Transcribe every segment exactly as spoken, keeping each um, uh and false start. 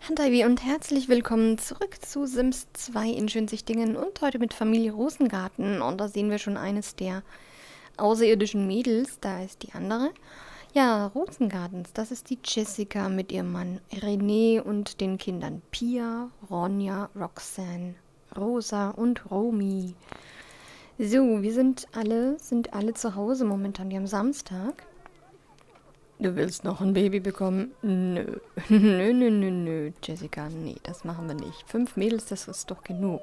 Handaiwi und herzlich willkommen zurück zu Sims zwei in Schönsichtingen und heute mit Familie Rosengarten. Und da sehen wir schon eines der außerirdischen Mädels, da ist die andere. Ja, Rosengartens, das ist die Jessica mit ihrem Mann René und den Kindern Pia, Ronja, Roxanne, Rosa und Romy. So, wir sind alle, sind alle zu Hause momentan, wir haben Samstag. Du willst noch ein Baby bekommen? Nö. Nö, nö, nö, nö, Jessica, nee, das machen wir nicht. Fünf Mädels, das ist doch genug.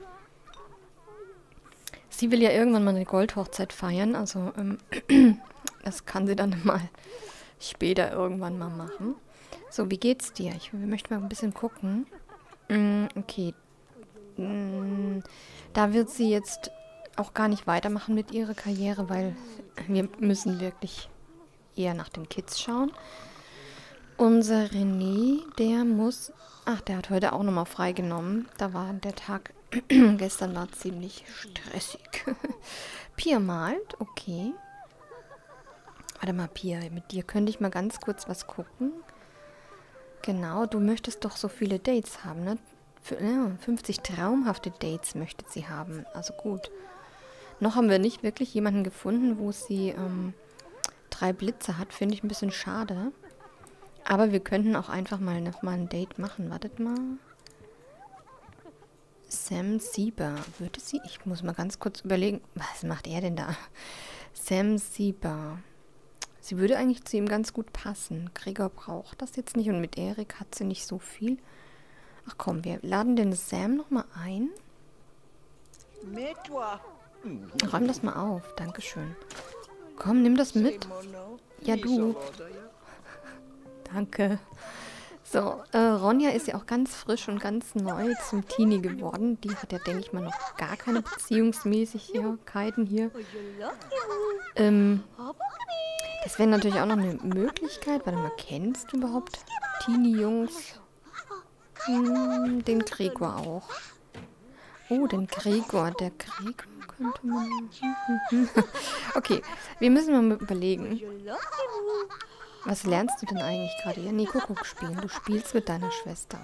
Sie will ja irgendwann mal eine Goldhochzeit feiern, also ähm, das kann sie dann mal später irgendwann mal machen. So, wie geht's dir? Ich möchte mal ein bisschen gucken. Mm, okay. Mm, da wird sie jetzt auch gar nicht weitermachen mit ihrer Karriere, weil wir müssen wirklich eher nach den Kids schauen. Unser René, der muss... Ach, der hat heute auch nochmal freigenommen. Da war der Tag... gestern war ziemlich stressig. Pia malt, okay. Warte mal, Pia, mit dir könnte ich mal ganz kurz was gucken. Genau, du möchtest doch so viele Dates haben, ne? Für, ja, fünfzig traumhafte Dates möchte sie haben. Also gut. Noch haben wir nicht wirklich jemanden gefunden, wo sie... Ähm, drei Blitze hat, finde ich ein bisschen schade. Aber wir könnten auch einfach mal noch mal ein Date machen. Wartet mal. Sam Sieber. Würde sie... Ich muss mal ganz kurz überlegen. Was macht er denn da? Sam Sieber. Sie würde eigentlich zu ihm ganz gut passen. Gregor braucht das jetzt nicht. Und mit Erik hat sie nicht so viel. Ach komm, wir laden den Sam noch mal ein. Räum das mal auf. Dankeschön. Komm, nimm das mit. Ja, du. Danke. So, äh, Ronja ist ja auch ganz frisch und ganz neu zum Teenie geworden. Die hat ja, denke ich mal, noch gar keine Beziehungsmäßigkeiten hier. Ähm, das wäre natürlich auch noch eine Möglichkeit. Warte mal, kennst du überhaupt Teenie-Jungs? Hm, den Gregor auch. Oh, den Gregor. Der Gregor könnte man... Okay, wir müssen mal überlegen. Was lernst du denn eigentlich gerade? Ja, nee, Kuckuck spielen. Du spielst mit deiner Schwester,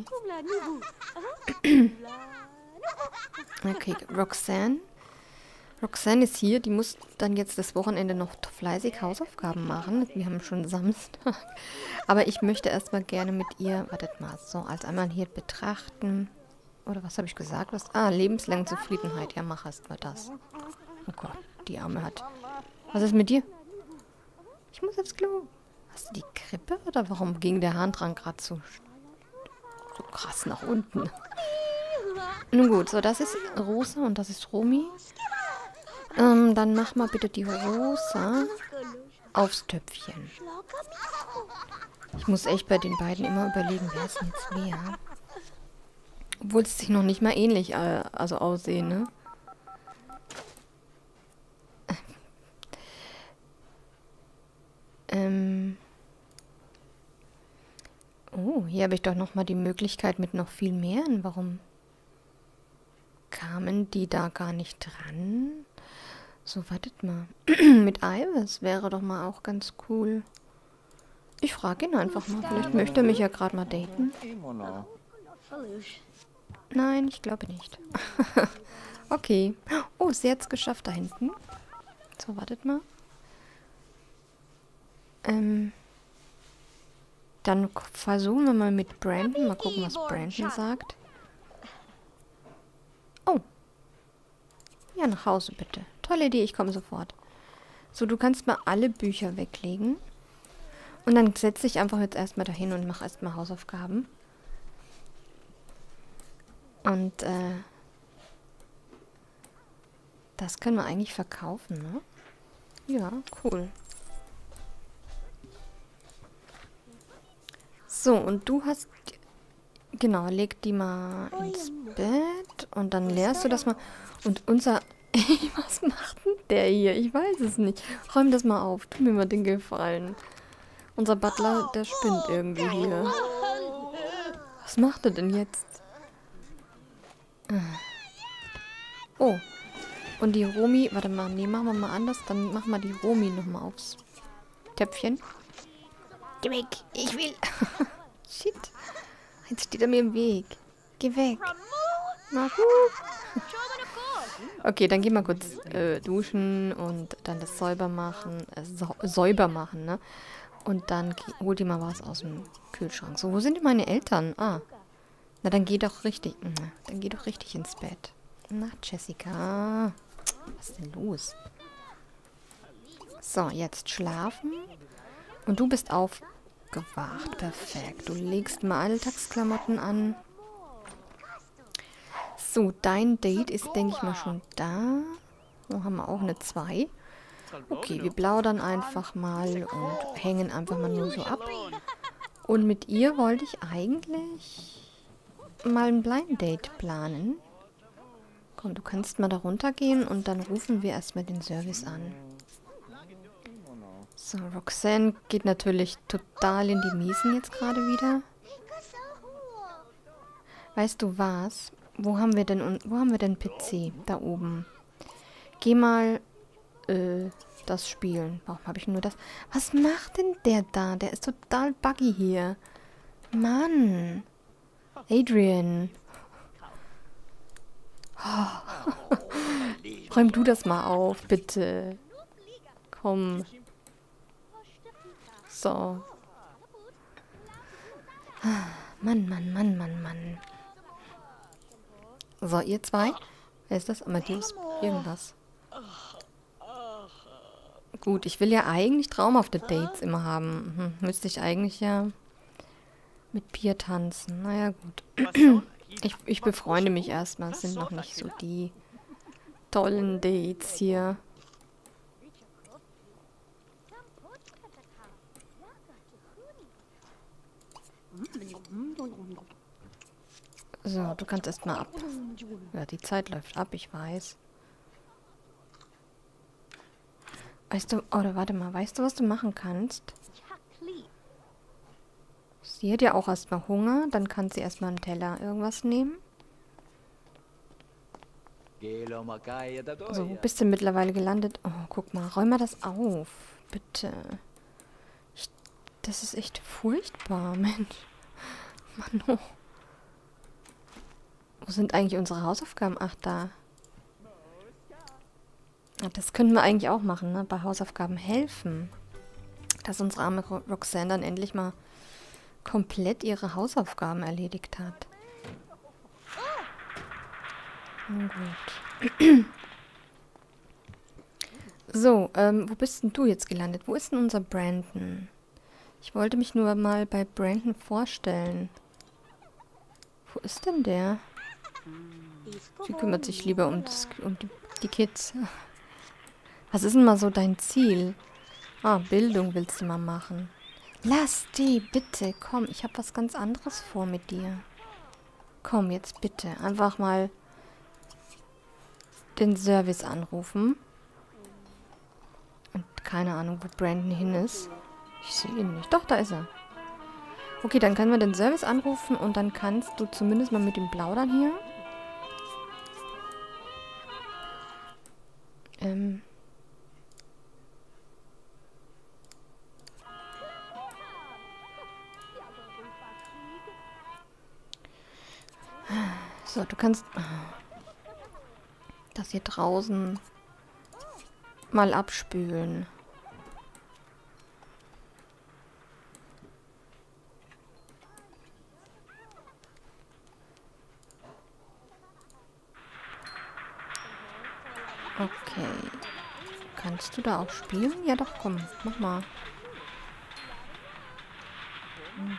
okay. Okay, Roxanne. Roxanne ist hier. Die muss dann jetzt das Wochenende noch fleißig Hausaufgaben machen. Wir haben schon Samstag. Aber ich möchte erstmal gerne mit ihr... Wartet mal, so als einmal hier betrachten... Oder was habe ich gesagt? Was? Ah, lebenslange Zufriedenheit. Ja, mach erst mal das. Oh Gott, die Arme hat... Was ist mit dir? Ich muss aufs Klo. Hast du die Krippe? Oder warum ging der Harndrang gerade so, so krass nach unten? Nun gut, so das ist Rosa und das ist Romy. Ähm, dann mach mal bitte die Rosa aufs Töpfchen. Ich muss echt bei den beiden immer überlegen, wer ist denn jetzt wer? Obwohl es sich noch nicht mal ähnlich äh, also aussehen, ne? ähm. Oh, hier habe ich doch noch mal die Möglichkeit mit noch viel mehr. Warum kamen die da gar nicht dran? So, wartet mal. Mit Iris wäre doch mal auch ganz cool. Ich frage ihn einfach mal. Vielleicht möchte er mich ja gerade mal daten. Nein, ich glaube nicht. Okay. Oh, sie hat es geschafft da hinten. So, wartet mal. Ähm. Dann versuchen wir mal mit Brandon. Mal gucken, was Brandon sagt. Oh. Ja, nach Hause bitte. Tolle Idee, ich komme sofort. So, du kannst mal alle Bücher weglegen. Und dann setze ich einfach jetzt erstmal dahin und mache erstmal Hausaufgaben. Und, äh, das können wir eigentlich verkaufen, ne? Ja, cool. So, und du hast, genau, leg die mal ins Bett und dann leerst du das mal. Und unser, was macht denn der hier? Ich weiß es nicht. Räum das mal auf, tu mir mal den Gefallen. Unser Butler, der spinnt irgendwie hier. Was macht er denn jetzt? Oh. Und die Romy... Warte mal, nee, machen wir mal anders. Dann machen wir die Romy nochmal aufs Töpfchen. Geh weg, ich will. Shit. Jetzt steht er mir im Weg. Geh weg. Na gut. Okay, dann geh mal kurz äh, duschen und dann das säuber machen. Äh, sau säuber machen, ne? Und dann hol dir mal was aus dem Kühlschrank. So, wo sind denn meine Eltern? Ah. Na, dann geh doch richtig. Na, dann geh doch richtig ins Bett. Na, Jessica. Was ist denn los? So, jetzt schlafen. Und du bist aufgewacht. Perfekt. Du legst mal Alltagsklamotten an. So, dein Date ist, denke ich mal, schon da. So, haben wir auch eine zwei. Okay, wir plaudern einfach mal und hängen einfach mal nur so ab. Und mit ihr wollte ich eigentlich mal ein Blind Date planen. Komm, du kannst mal da runtergehen und dann rufen wir erstmal den Service an. So, Roxanne geht natürlich total in die Miesen jetzt gerade wieder. Weißt du was? Wo haben wir denn, wo haben wir denn P C? Da oben. Geh mal äh, das spielen. Warum habe ich nur das? Was macht denn der da? Der ist total buggy hier. Mann. Adrian. Oh. Räum du das mal auf, bitte. Komm. So. Mann, Mann, Mann, Mann, Mann. So, ihr zwei. Wer ist das? Amadeus? Irgendwas. Gut, ich will ja eigentlich traumhafte Dates immer haben. Hm, müsste ich eigentlich ja mit Pia tanzen. Naja, gut. Ich, ich befreunde mich erstmal. Es sind noch nicht so die tollen Dates hier. So, du kannst erstmal ab. Ja, die Zeit läuft ab, ich weiß. Weißt du, oder warte mal, weißt du, was du machen kannst? Sie hat ja auch erstmal Hunger, dann kann sie erstmal einen Teller irgendwas nehmen. So, wo bist du mittlerweile gelandet? Oh, guck mal, räum mal das auf. Bitte. Ich, das ist echt furchtbar, Mensch. Mann, oh. Wo sind eigentlich unsere Hausaufgaben? Ach, da. Ach, das könnten wir eigentlich auch machen, ne? Bei Hausaufgaben helfen. Dass unsere arme Ro Roxanne dann endlich mal komplett ihre Hausaufgaben erledigt hat. Na gut. So, ähm, wo bist denn du jetzt gelandet? Wo ist denn unser Brandon? Ich wollte mich nur mal bei Brandon vorstellen. Wo ist denn der? Sie kümmert sich lieber um, das, um die, die Kids. Was ist denn mal so dein Ziel? Ah, Bildung willst du mal machen. Lass die, bitte. Komm, ich habe was ganz anderes vor mit dir. Komm, jetzt bitte. Einfach mal den Service anrufen. Und keine Ahnung, wo Brandon hin ist. Ich sehe ihn nicht. Doch, da ist er. Okay, dann können wir den Service anrufen und dann kannst du zumindest mal mit ihm plaudern hier. Ähm. So, du kannst das hier draußen mal abspülen. Okay. Kannst du da auch spielen? Ja doch, komm, mach mal. Hm.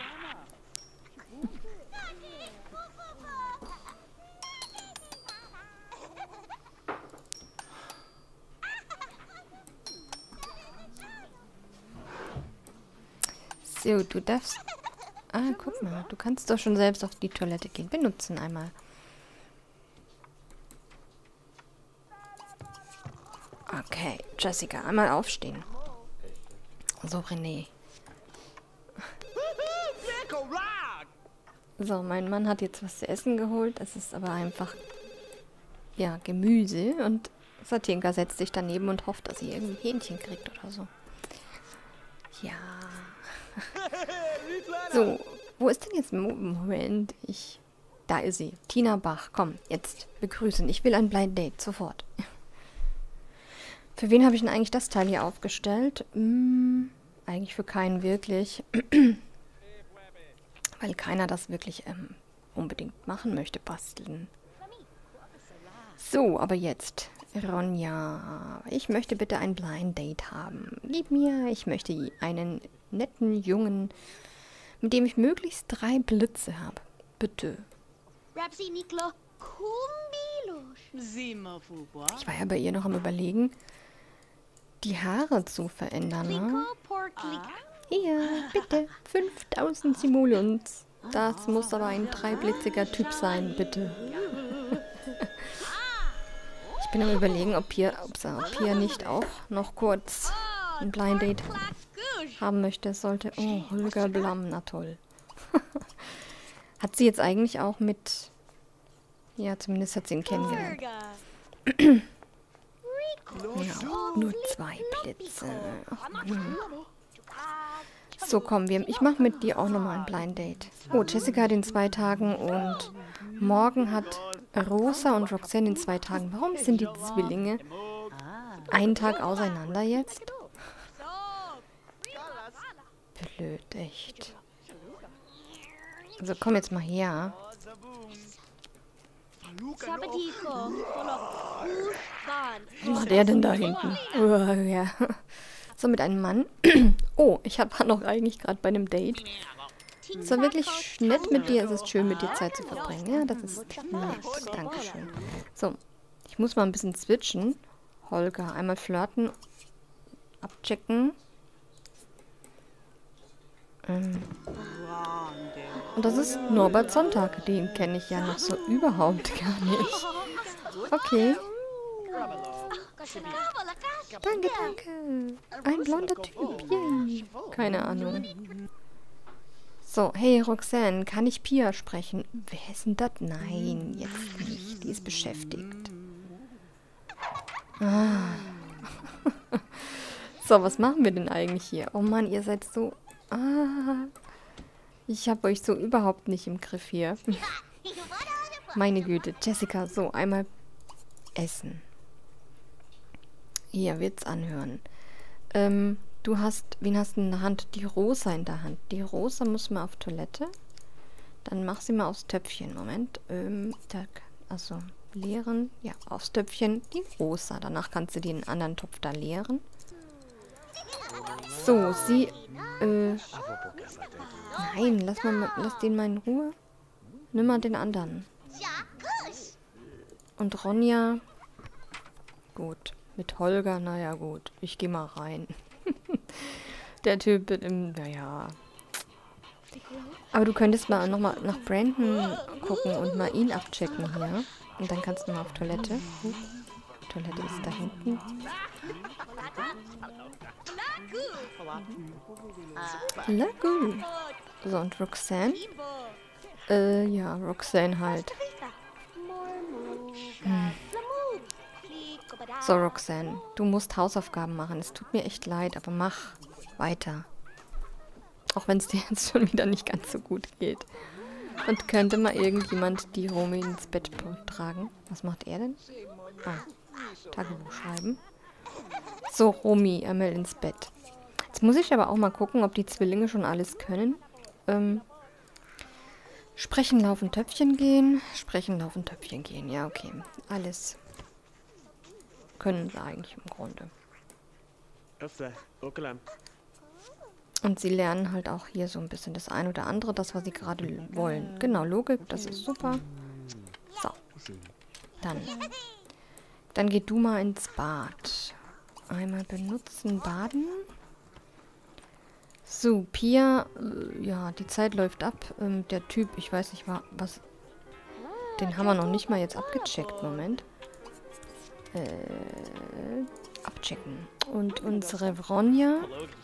So, du darfst... Ah, guck mal, du kannst doch schon selbst auf die Toilette gehen. Benutzen einmal. Okay, Jessica, einmal aufstehen. So, René. So, mein Mann hat jetzt was zu essen geholt. Es ist aber einfach, ja, Gemüse. Und Satinka setzt sich daneben und hofft, dass sie irgendwie Hähnchen kriegt oder so. Ja. So, Wo ist denn jetzt... Mo Moment, ich... Da ist sie. Tina Bach. Komm, jetzt begrüßen. Ich will ein Blind Date. Sofort. Für wen habe ich denn eigentlich das Teil hier aufgestellt? Hm, eigentlich für keinen wirklich. Weil keiner das wirklich ähm, unbedingt machen möchte, basteln. So, aber jetzt. Ronja. Ich möchte bitte ein Blind Date haben. Gib mir, ich möchte einen netten Jungen, mit dem ich möglichst drei Blitze habe. Bitte. Ich war ja bei ihr noch am Überlegen, die Haare zu verändern. Ne? Hier, bitte. fünftausend Simoleons. Das muss aber ein dreiblitziger Typ sein, bitte. Ich bin am Überlegen, ob hier, ob hier nicht auch noch kurz ein Blind Date haben möchte. Es sollte... Oh, Holger Blam, na toll. Hat sie jetzt eigentlich auch mit... Ja, zumindest hat sie ihn kennengelernt. Ja, nur zwei Blitze. Ach, Mann. So, komm, wir, ich mache mit dir auch nochmal ein Blind Date. Oh, Jessica hat in zwei Tagen und morgen hat Rosa und Roxanne in zwei Tagen. Warum sind die Zwillinge einen Tag auseinander jetzt? Blöd, echt. Also komm jetzt mal her. Was macht der denn da hinten? Oh, ja. So, mit einem Mann. Oh, ich war noch eigentlich gerade bei einem Date. Es war wirklich nett mit dir. Es ist schön, mit dir Zeit zu verbringen. Ja, das ist nett. Dankeschön. So, ich muss mal ein bisschen switchen. Holger, einmal flirten. Abchecken. Ähm. Und das ist Norbert Sonntag. Den kenne ich ja noch so überhaupt gar nicht. Okay. Danke, danke. Ein blonder Typ. Yay. Keine Ahnung. So, hey Roxanne, kann ich Pia sprechen? Wer ist denn das? Nein, jetzt nicht. Die ist beschäftigt. Ah. So, was machen wir denn eigentlich hier? Oh Mann, ihr seid so... Ah. Ich habe euch so überhaupt nicht im Griff hier. Meine Güte. Jessica, so, einmal essen. Hier, wird's anhören. Ähm, du hast, wen hast du in der Hand? Die Rosa in der Hand. Die Rosa muss mal auf Toilette. Dann mach sie mal aufs Töpfchen. Moment. Ähm, da, also, leeren. Ja, aufs Töpfchen. Die Rosa. Danach kannst du den anderen Topf da leeren. So, sie, äh... Nein, lass, mal, lass den mal in Ruhe. Nimm mal den anderen. Und Ronja... Gut. Mit Holger, naja gut. Ich gehe mal rein. Der Typ im... Naja. Aber du könntest mal nochmal nach Brandon gucken und mal ihn abchecken hier. Und dann kannst du mal auf Toilette. Huh. Toilette ist da hinten. Lagu. So, und Roxanne? Äh, ja, Roxanne halt. Hm. So, Roxanne, du musst Hausaufgaben machen. Es tut mir echt leid, aber mach weiter. Auch wenn es dir jetzt schon wieder nicht ganz so gut geht. Und könnte mal irgendjemand die Romy ins Bett tragen? Was macht er denn? Ah, Tagebuch schreiben. So, Romy, einmal ins Bett. Jetzt muss ich aber auch mal gucken, ob die Zwillinge schon alles können. Ähm, sprechen, laufen, Töpfchen gehen. Sprechen, laufen, Töpfchen gehen. Ja, okay. Alles können sie eigentlich im Grunde. Und sie lernen halt auch hier so ein bisschen das ein oder andere, das, was sie gerade wollen. Genau, Logik, das ist super. So. Dann. Dann geh du mal ins Bad. Einmal benutzen, baden. So, Pia, äh, ja, die Zeit läuft ab. Ähm, der Typ, ich weiß nicht, was... Den haben wir noch nicht mal jetzt abgecheckt. Moment. Äh, abchecken. Und unsere Ronja...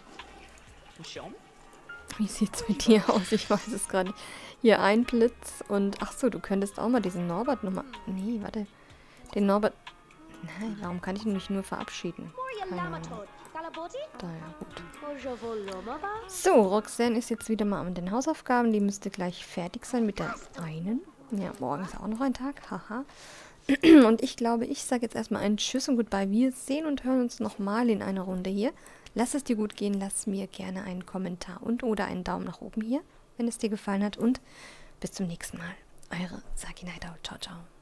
Wie sieht's mit dir aus? Ich weiß es gerade nicht. Hier ein Blitz und... Ach so, du könntest auch mal diesen Norbert nochmal... Nee, warte. Den Norbert... Nein, warum kann ich ihn mich nur verabschieden? Keine Ahnung. Daher gut. So, Roxanne ist jetzt wieder mal an den Hausaufgaben. Die müsste gleich fertig sein mit der einen. Ja, morgen ist auch noch ein Tag. Haha. Und ich glaube, ich sage jetzt erstmal einen Tschüss und Goodbye. Wir sehen und hören uns nochmal in einer Runde hier. Lass es dir gut gehen. Lass mir gerne einen Kommentar und oder einen Daumen nach oben hier, wenn es dir gefallen hat. Und bis zum nächsten Mal. Eure Saki Night Out. Ciao, ciao.